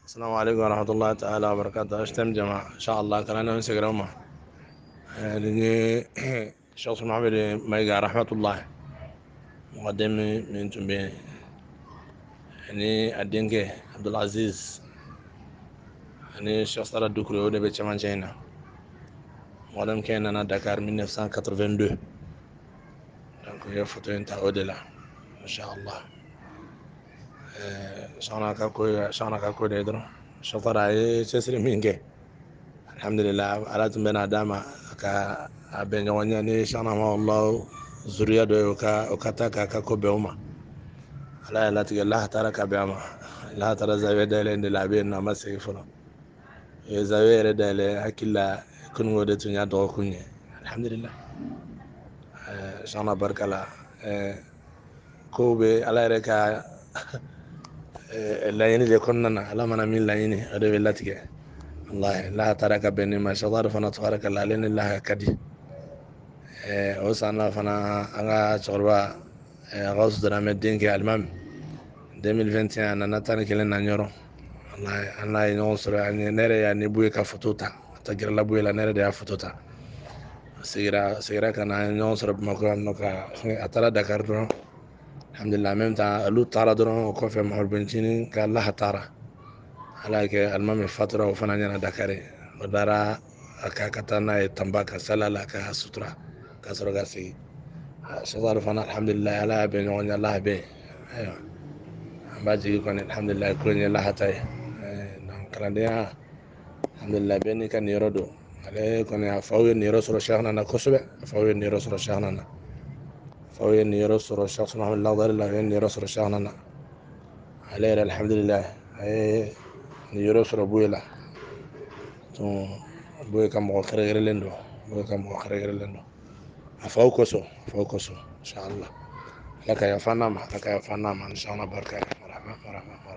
السلام عليكم ورحمة الله تعالى وبركاته. أشتم جماعة إن شاء الله كلنا نسجل أمة لأني شخص محمد ما يقع رحمة الله مقدم من تنبيه يعني الدينك عبد العزيز يعني شخص على الدكتور ودي بيتشمان شينا مقدم كان أنا دكار من 1982 donc yo foto en ta odela insha Allah shana ka ko de dron shafara ye sesri minge alhamdulillah ala tumbena dama ka abe nyonya ni shana ma Allah zuriya do ka taka ka ko be uma ala la tiga Allah tara ka be ama Allah tara zawe dele ndi labe na masai fulo ye zawe re dele akilla kun ngode tunya do kunye alhamdulillah shana barkala ko be ala re ka layini de konnana ala mana min layini ado be latige wallahi la taraka beni ma shadar fana tabaraka la lin allah kadi o sana fana anga chorba gaus drame dinki almam 2021 na natani kelen na nyoro wallahi allah ino sura ani nere ya ni buye ka fotuta tagira la buye la nere de ya fotuta sigira kana nyon sura mako no ka atala dakar do alhamdulillah même temps lu tara do ko fe mahol benchini ka allah tara alake almami fatira o fana nyana dakare o dara aka katana e tambaka salala ka sutura ka soro ga sigi shadar fana alhamdulillah ala be nyon Allah be ayo amba jigi kon alhamdulillah ko ni Allah tay donc kala alhamdulillah be ni kan yoro do ale kon ya fawo ni yoro soro shaykhna na kosobe fawo ni yoro soro shaykhna na fawo ni yoro soro shaykh Muhammad Allah dalla ni yoro soro shaykhna na ale alhamdulillah ay ni yoro soro buyela to boy kam mo kare lendo boy kam mo kare lendo afawkoso inshallah laka ya fanama inshallah barka marhaba marhaba